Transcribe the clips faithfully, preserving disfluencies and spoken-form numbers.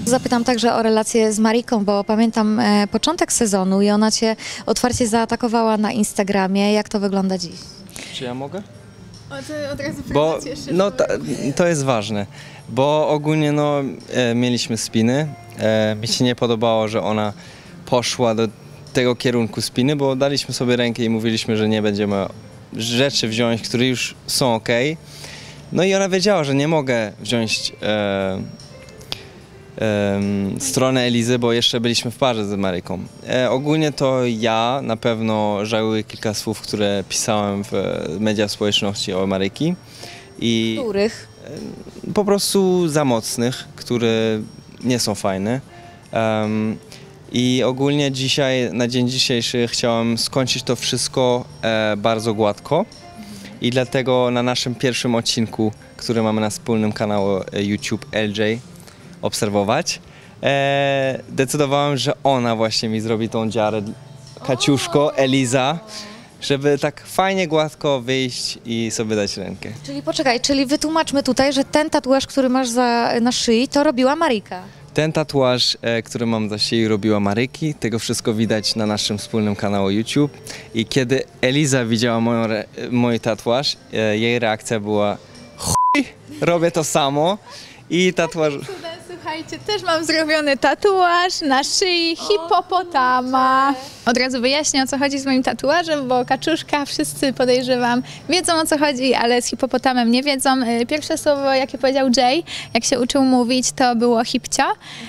Zapytam także o relację z Mariką, bo pamiętam e, początek sezonu i ona cię otwarcie zaatakowała na Instagramie. Jak to wygląda dziś? Czy ja mogę? O, to od razu Bo no, to, to jest ważne, bo ogólnie no, e, mieliśmy spiny. E, mi się nie podobało, że ona poszła do tego kierunku spiny, bo daliśmy sobie rękę i mówiliśmy, że nie będziemy rzeczy wziąć, które już są ok. No i ona wiedziała, że nie mogę wziąć e, e, stronę Elizy, bo jeszcze byliśmy w parze z Maryką. E, ogólnie to ja na pewno żałuję kilka słów, które pisałem w mediach społeczności o Maryki. I Których? E, po prostu za mocnych, które nie są fajne. Um, I ogólnie dzisiaj, na dzień dzisiejszy chciałem skończyć to wszystko e, bardzo gładko. I dlatego na naszym pierwszym odcinku, który mamy na wspólnym kanale YouTube L J obserwować, e, decydowałem, że ona właśnie mi zrobi tą dziarę, Kaciuszko, Eliza, żeby tak fajnie, gładko wyjść i sobie dać rękę. Czyli poczekaj, czyli wytłumaczmy tutaj, że ten tatuaż, który masz za, na szyi, to robiła Marika. Ten tatuaż, e, który mam za szyi, robiła Maryki. Tego wszystko widać na naszym wspólnym kanale YouTube. I kiedy Eliza widziała moją, mój tatuaż, e, jej reakcja była: chuj, robię to samo. I tatuaż... Słuchajcie, też mam zrobiony tatuaż na szyi hipopotama. Od razu wyjaśnię, o co chodzi z moim tatuażem, bo Kaczuszka, wszyscy podejrzewam, wiedzą, o co chodzi, ale z hipopotamem nie wiedzą. Pierwsze słowo, jakie powiedział Jay, jak się uczył mówić, to było hipcio.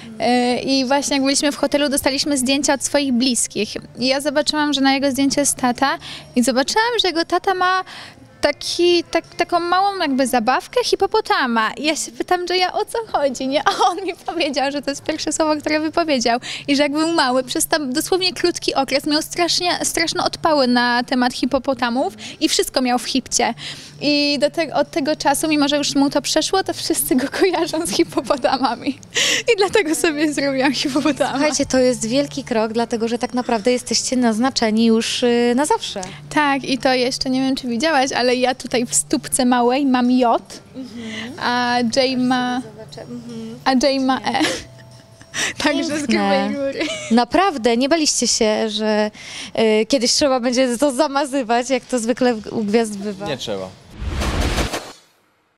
I właśnie jak byliśmy w hotelu, dostaliśmy zdjęcia od swoich bliskich. I ja zobaczyłam, że na jego zdjęciu jest tata i zobaczyłam, że jego tata ma Taki, tak, taką małą jakby zabawkę hipopotama. I ja się pytam, że ja o co chodzi, nie? A on mi powiedział, że to jest pierwsze słowo, które wypowiedział. I że jak był mały, przez tam dosłownie krótki okres miał strasznie, straszne odpały na temat hipopotamów i wszystko miał w hipcie. I do te, od tego czasu, mimo że już mu to przeszło, to wszyscy go kojarzą z hipopotamami. I dlatego sobie zrobiłam hipopotama. Słuchajcie, to jest wielki krok, dlatego że tak naprawdę jesteście naznaczeni już y, na zawsze. Tak, i to jeszcze nie wiem, czy widziałaś, ale ja tutaj w stópce małej mam J, mhm. a Jay ma, a Jay ma E. Także z grubej góry. Naprawdę, nie baliście się, że y, kiedyś trzeba będzie to zamazywać, jak to zwykle u gwiazd bywa? Nie trzeba.